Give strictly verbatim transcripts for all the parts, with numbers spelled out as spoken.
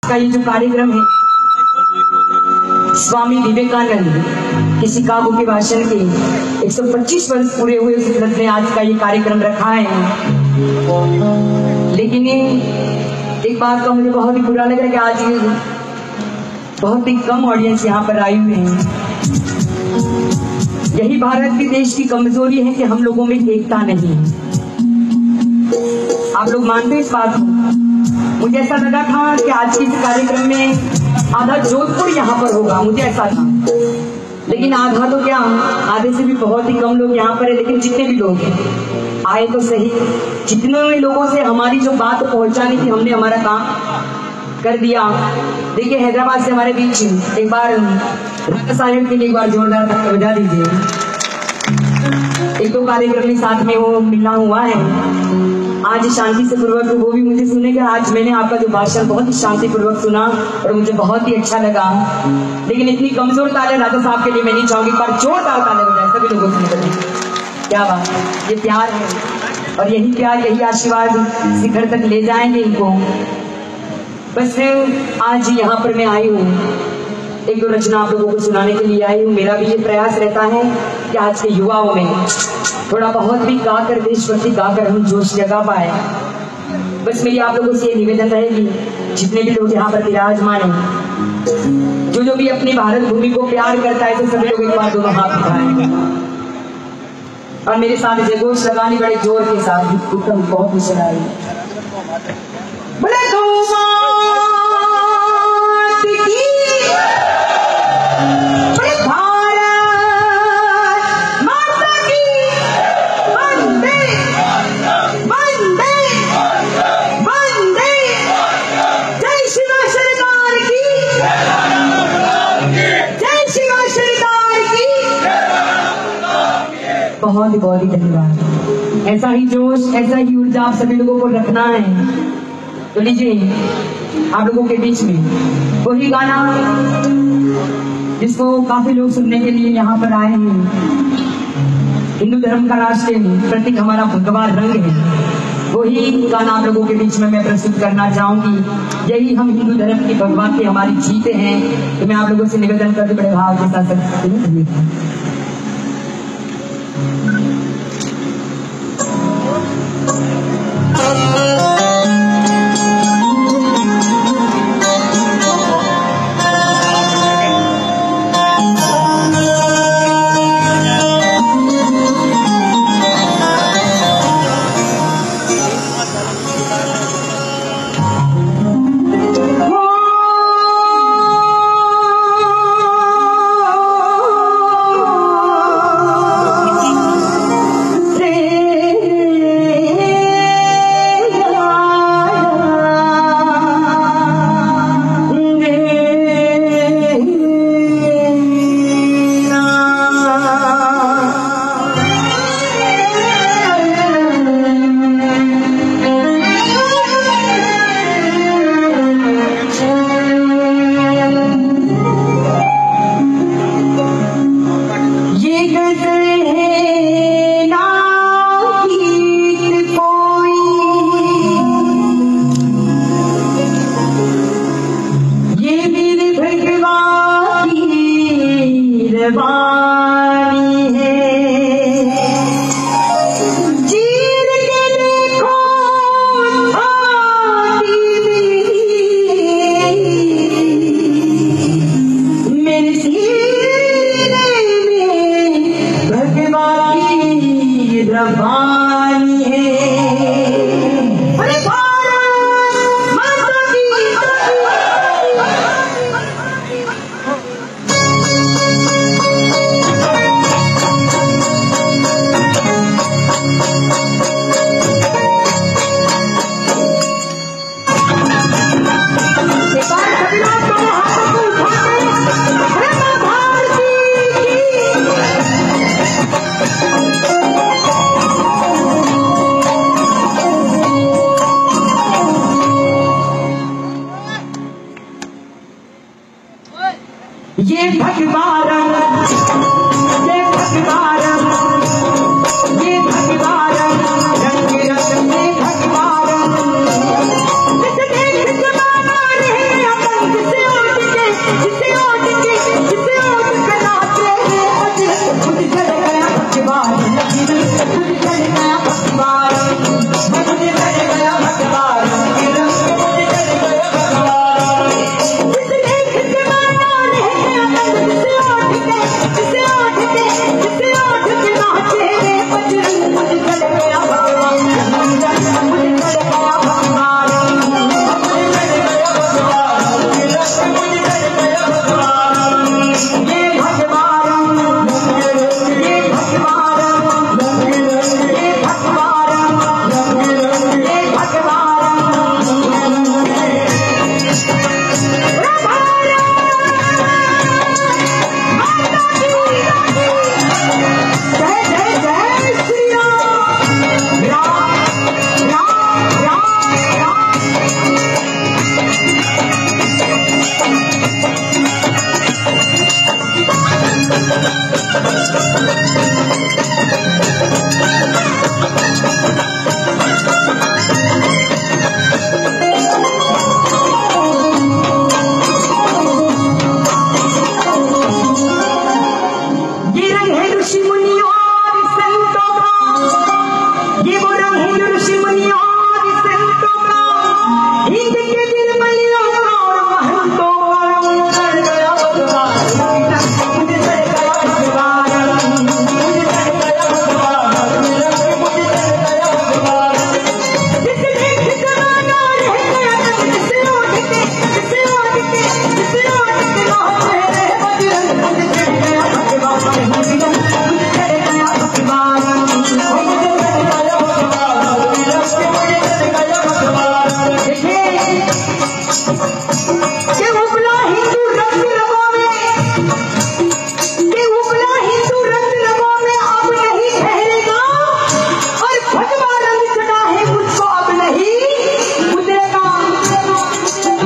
का ये जो कार्यक्रम है स्वामी विवेकानंद के शिकागो के भाषण के एक सौ पच्चीस वर्ष पूरे हुए उस उपलक्ष्य में आज का ये कार्यक्रम रखा है। लेकिन एक बात का मुझे बहुत ही बुरा लग रहा है कि आज ये बहुत ही कम ऑडियंस यहाँ पर आई हुई है। यही भारत के देश की कमजोरी है कि हम लोगों में एकता नहीं है। आप लोग मानते हैं इस बात को? मुझे ऐसा लगा था कि आज के इस कार्यक्रम में आधा जोधपुर यहाँ पर होगा, मुझे ऐसा था, लेकिन आधा तो क्या, आधे से भी बहुत ही कम लोग यहाँ पर है। लेकिन जितने भी लोग हैं आए तो सही, जितने भी लोगों से हमारी जो बात पहुंचाने की हमने हमारा काम कर दिया। देखिए हैदराबाद से हमारे बीच एक बार राजा साहेब के लिए एक बार जोरदार ताली बजा दीजिए। एक दो कार्यक्रम में साथ में वो मिलना हुआ है। आज शांति से पूर्वक वो भी मुझे सुनेगा। आज मैंने आपका जो भाषण बहुत ही शांति पूर्वक सुना और मुझे बहुत ही अच्छा लगा। लेकिन इतनी कमजोर ताले राजा साहब के लिए मैं नहीं चाहूंगी, पर जोरदार ताले बजाए सभी लोगों से निकले। क्या बात है, ये प्यार है और यही प्यार यही आशीर्वाद शिखर तक ले जाएंगे इनको। बस आज यहाँ पर मैं आई हूँ, एक दो रचना आप लोगों को सुनाने के लिए आई हूँ। मेरा भी ये प्रयास रहता है कि आज के युवाओं में थोड़ा बहुत भी गाकर, देशभक्ति गाकर हम जोश जगा पाए। बस मेरी आप लोगों से ये निवेदन रहेगी, जितने भी लोग यहाँ पर विराजमान हैं, जो जो भी अपनी भारत भूमि को प्यार करता है, तो सभी लोग एक बार दोनों हाथ उठाएं और मेरे साथ जयघोष लगाने बड़े जोर के साथ। उत्तम, बहुत ही चला रही बड़े बहुत ही बहुत ही धन्यवाद। ऐसा ही जोश, ऐसा ही ऊर्जा आप सभी लोगों को रखना है। तो लीजिए आप लोगों के बीच में वही गाना जिसको काफी लोग सुनने के लिए यहाँ पर आए हैं। हिंदू धर्म का राष्ट्रीय प्रतीक हमारा भगवा रंग है, वही गाना आप लोगों के बीच में मैं प्रस्तुत करना चाहूंगी। यही हम हिंदू धर्म की भगवा की हमारी जीते हैं। तो मैं आप लोगों से निवेदन करती बड़े भाव के साथ सकती हूँ। ये भगवान ये भगवान ये भगवान रंग रंग में भगवान जिस देश जमाना नहीं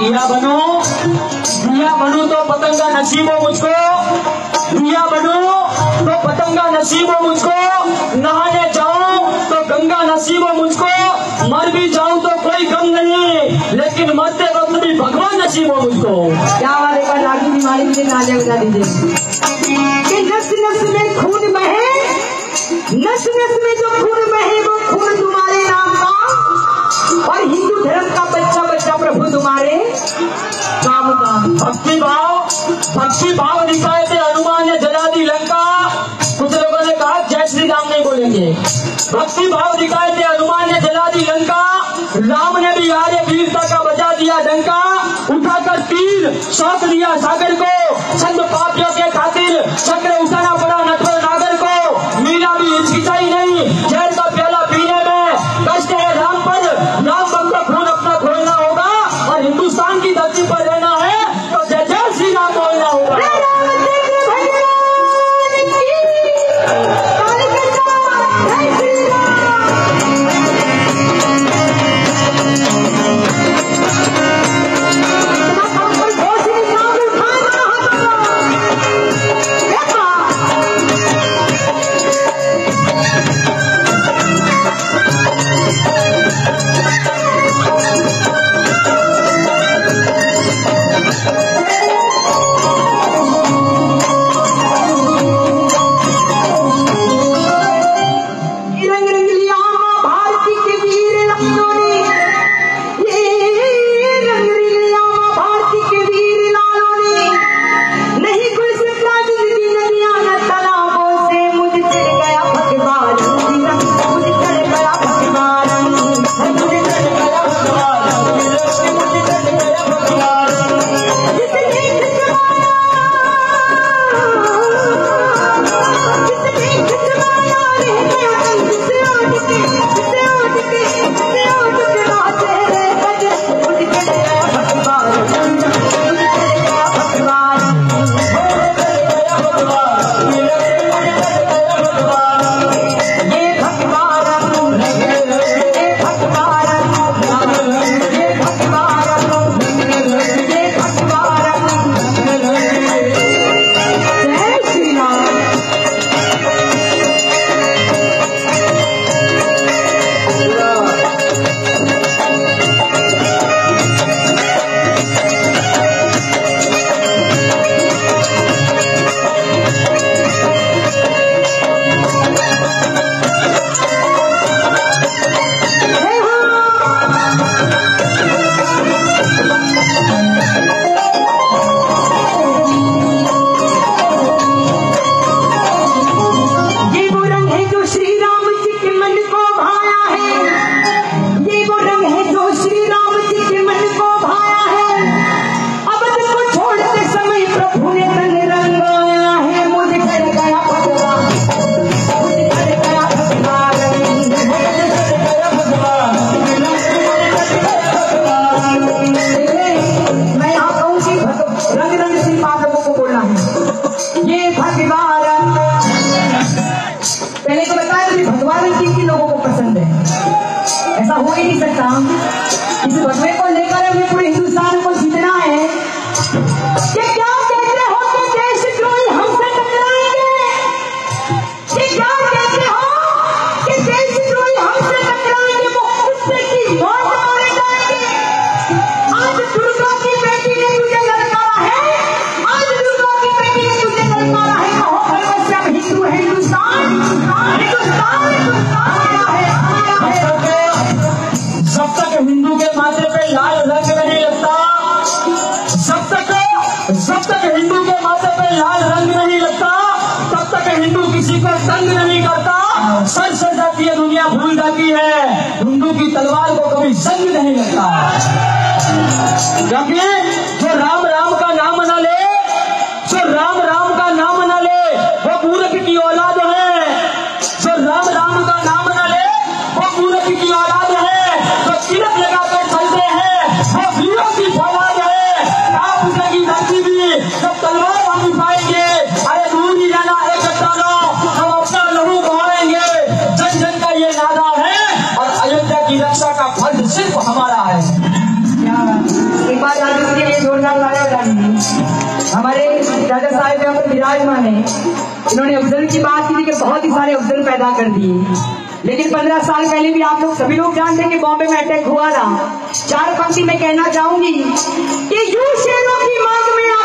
दिया बनू, दिया बनू तो पतंगा नसीब हो मुझको, दिया बनू तो पतंगा नसीब हो मुझको, नहाने जाऊं तो गंगा नसीब हो मुझको, मर भी जाऊं तो कोई गम नहीं, लेकिन मरते वक्त भी भगवान नसीब हो मुझको। क्या बात, एक बार लागी बीमारी मुझे नाले बजा दीजिए कि नस नस में खून बहे, नस नस में जो खून बहे वो खून तुम्हारे नाम का, और हिंदू धर्म का बच्चा बच्चा प्रभु तुम्हारे काम का। भक्ति भाव, भक्ति भाव दिखाए थे हनुमान ने जला दी लंका। कुछ लोगों ने कहा जय श्री राम नहीं बोलेंगे। भक्ति भाव दिखाए थे हनुमान ने जला दी लंका, राम ने भी आर्य वीरता का बजा दिया डंका, उठाकर तीर सौंप दिया सागर को, चंद पापियों के खातिर चक्र उठाना पड़ा नटवर नागर को। मीरा भी हिचकिचाई नहीं जहर का प्याला पीने में, कष्ट है राम पर, राम भक्त का खून अपना खोलना होगा, और हिंदुस्तान की धरती पर रहना है तो जय जय श्री राम बोलना होगा। ऐसा हो ही नहीं सकता। इस भगवे को लेकर हमें पूरे हिंदुस्तान को जीतना है कि क्या कहते हो कि देशद्रोही हमसे टकराएंगे, कि क्या कहते हो कि देशद्रोही हमसे टकराएंगे, वो कुत्ते की मौत मारे जाएंगे। आज दुर्गा की बेटी ने तुझे ललकारा है, आज दुर्गा की बेटी ने तुझे ललकारा है, कहो भगवत से हम हिंदू है, हिंदुस्तान हिंदुस्तान हिंदुस्तान हिंदुस्तान आया है आया है। जब तक हिंदू के माथे पे लाल रंग नहीं लगता, जब तक जब तक हिंदू के माथे पे लाल रंग नहीं लगता, तब तक हिंदू किसी को तंग नहीं करता। सर सर जाती है दुनिया भूल जाती है, हिंदू की तलवार को कभी जंग नहीं लगता। क्योंकि जो राम राम का नाम ना ले, जो राम राम का नाम ना ले, वो मूर्ख की औलाद है। जो राम राम का नाम ना ले, वो मूर्ख की औलाद है। जो तिलक लगा कर चलते हैं, वो वीरों की औलाद है। आप उनकी धरती भी जब तलवार हम उठाएंगे, अरे दूर ही जाना है चट्टानों, हम अपना लहू बहाएंगे। जन जन का ये नारा है, और अयोध्या की रक्षा का फर्ज सिर्फ हमारा है। एक बार जोरदार तालियां बजानी। हमारे दादा साहब यहाँ पर विराजमान है, इन्होंने अफजल की बात की कि बहुत ही सारे अफजल पैदा कर दिए, लेकिन पंद्रह साल पहले भी आप लोग सभी लोग जानते हैं कि बॉम्बे में अटैक हुआ था। चार पंक्ति में कहना चाहूंगी कि यूं शेरों की मांग में